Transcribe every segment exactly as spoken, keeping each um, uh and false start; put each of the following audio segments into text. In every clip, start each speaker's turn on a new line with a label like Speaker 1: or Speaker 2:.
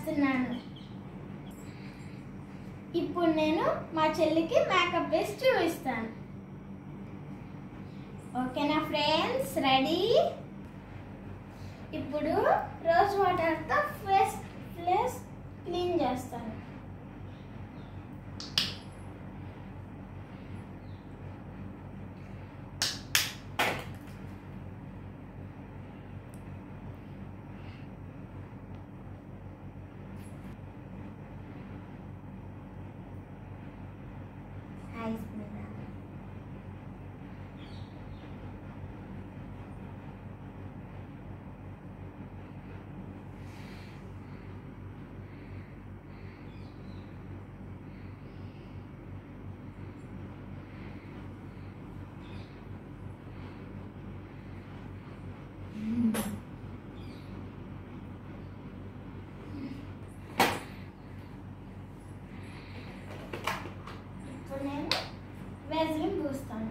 Speaker 1: రాస్తున్నాను. ఇప్పుడు నేను మా చెల్లికి మేకప్ వేసి చూపిస్తాను. ఓకేనా ఫ్రెండ్స్, రెడీ? ఇప్పుడు రోజ్ వాటర్తో ఫేస్ ఫేస్ క్లీన్ చేస్తాను. ఇప్పుడు నేను వేజ్లిన్ పూస్తాను.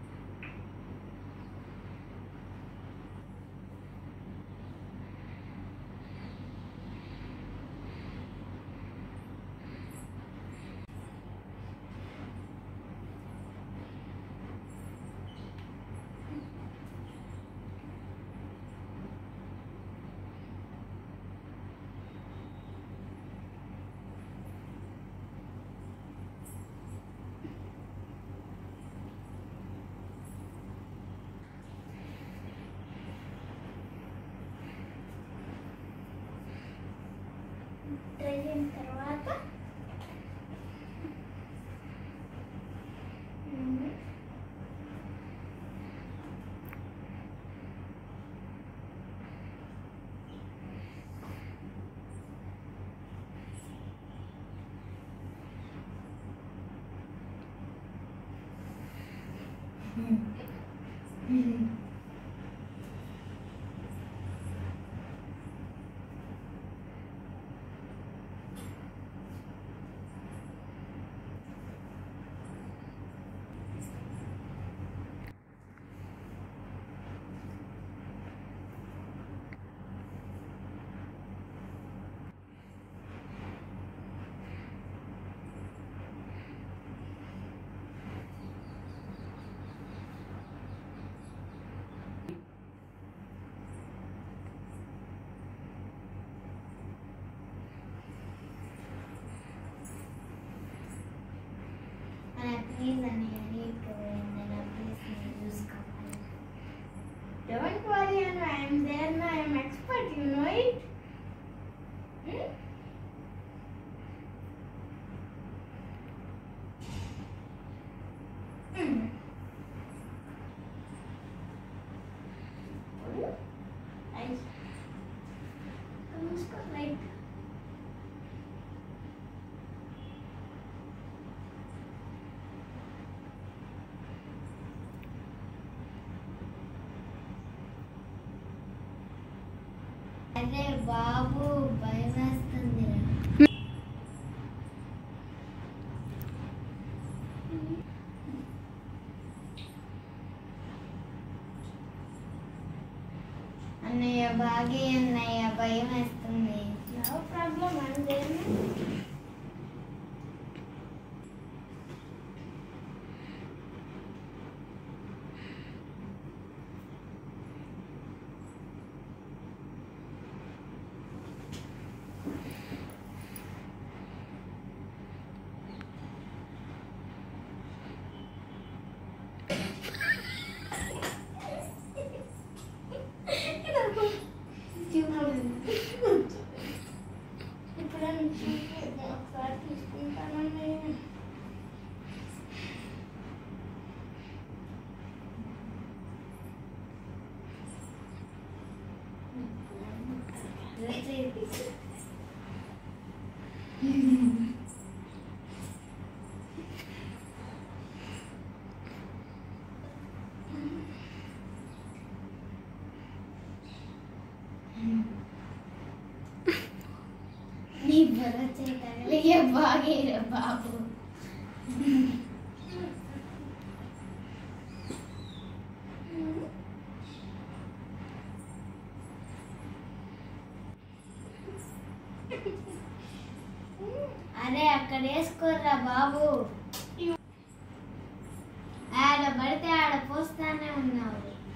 Speaker 1: డ్రై అయిన తర్వాత please and I need to and then please use cover. Don't worry, Anu, I am there now. I am expert. You know it. Hmm? Hmm. Nice. Almost got like. అరే బాబు భయం వేస్తుంది. అన్నయ్య బాగే అన్నయ్య భయం వేస్తుంది. నో ప్రాబ్లం అండి. నీ బల చేయగలిగే బాగే బాబు. Thank you. అరే అక్కడ వేసుకోర్రా బాబు, ఆడ పడితే ఆడ పోస్తానే ఉన్నావు.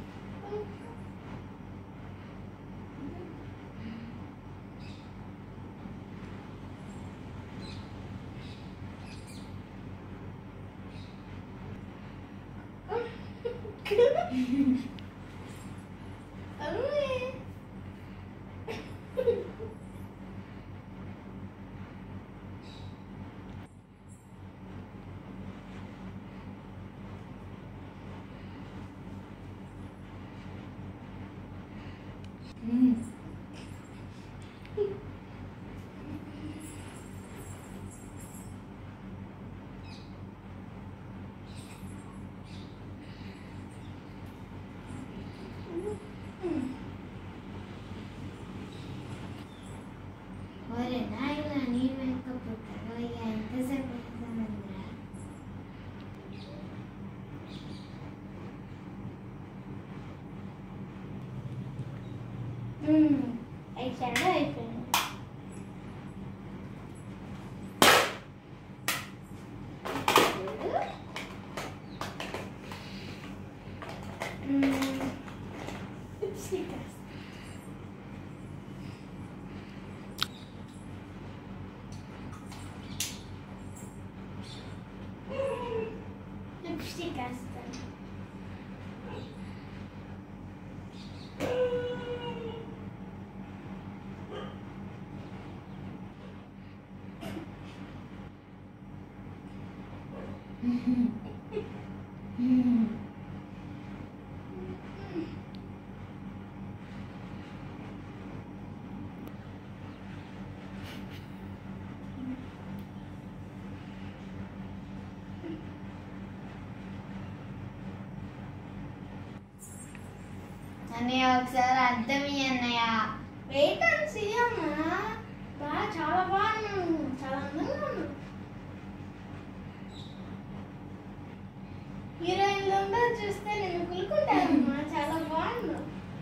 Speaker 1: ఒరే నాయన, నీ వెనక పుట్టారు ఎంతసేపు అవుతుందిరా? అయిపోయాడు అయిపోయాడు. లిప్స్టిక్ వేస్తాను. అన్నయ్య ఒకసారి అర్థం అన్నయ్య. వెయిట్ అండ్ సీ అమ్మా. బాగా చాలా బాగున్నాను, చాలా అందంగా ఉన్నాను. హీరోయిన్ లో చూస్తే నేను కులుకుంటానమ్మా, చాలా బాగున్నాను.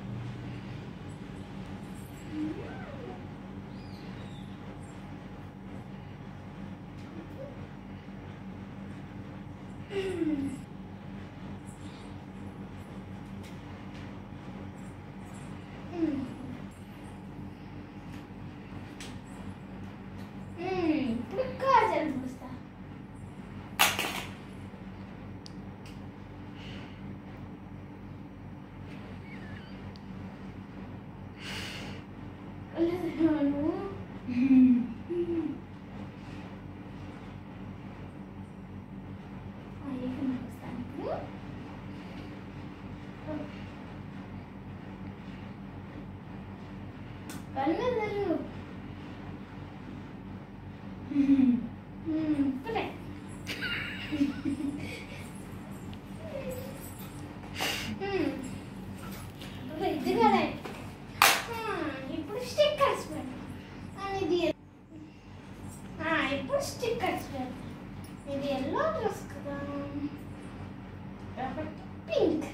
Speaker 1: ఇప్పుడు కాజల్ పూస్తా. కన్నదరు పులే ఇది కదా. ఇప్పుడు స్టిక్కర్స్ ఇది ఇప్పుడు స్టిక్కర్స్ ఇది ఎల్లో డ్రెస్ కదా, పింక్.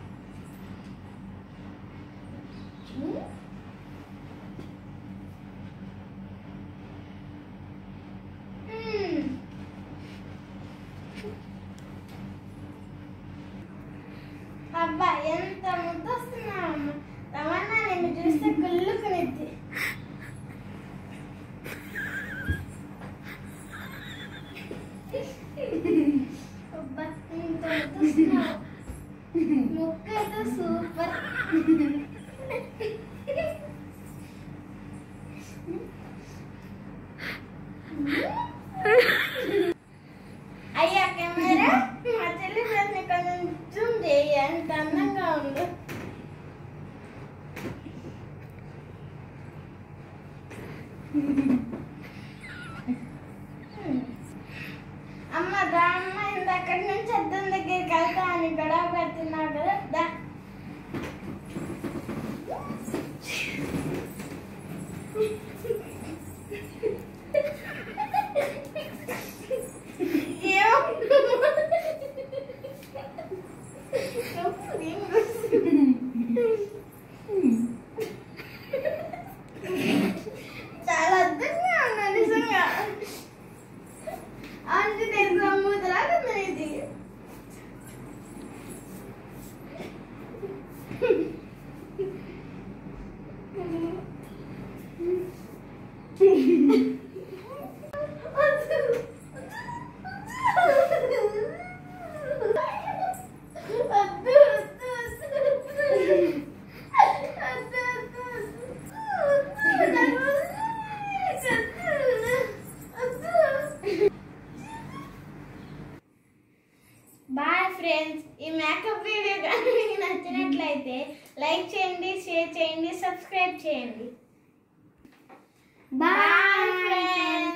Speaker 1: అబ్బా ఎంత ముద్ద వస్తున్నావమ్మ. రమణ నేను చూస్తే కుళ్ళుకునిద్ది. అబ్బా ఎంత ముద్ద వస్తున్నావు. ముక్క అయితే సూపర్. అయ్యా కెమెరా, మా చెల్లి ప్రశ్న కొంచెం జూమ్ చేయి, ఎంత అందంగా ఉంది. అమ్మ దా అమ్మ, ఇంత అక్కడి నుంచి అద్దం దగ్గరికి వెళ్తా అని గొడవ పెడుతున్నావు కదా, దా. చాలా అద్భుతంగా ఫ్రెండ్స్, ఈ మేకప్ వీడియో కానీ మీకు నచ్చినట్లయితే లైక్ చేయండి, షేర్ చేయండి, సబ్స్క్రైబ్ చేయండి. Bye friends.